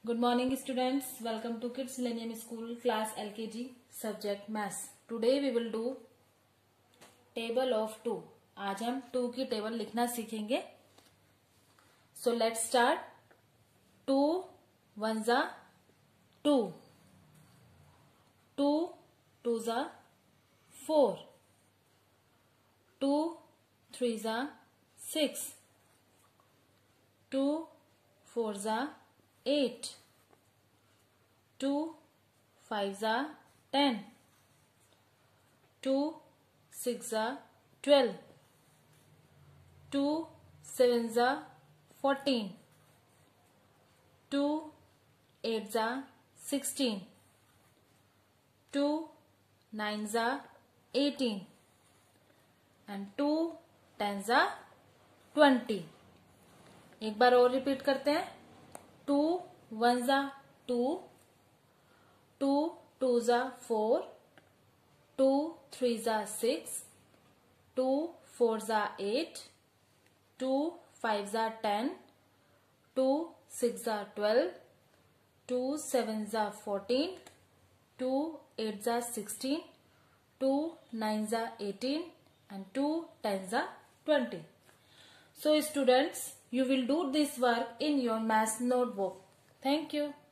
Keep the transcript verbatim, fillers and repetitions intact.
Good morning students, welcome to Kids Millennium School class L K G subject maths. Today we will do table of two. आज हम two की table लिखना सीखेंगे. So let's start. two ones are two, two twos are four, two threes are six, two fours are eight, two fives are ten, two six are twelve, two sevens are fourteen, two eights are sixteen, two nines are eighteen, and two tens are twenty. एक बार और repeat करते हैं. Two ones are two, two twos are four, two threes are six, two fours are eight, two fives are ten, two six are twelve, two sevens are fourteen, two eights are sixteen, two nines are eighteen, and two tens are twenty. So students, you will do this work in your maths notebook. Thank you.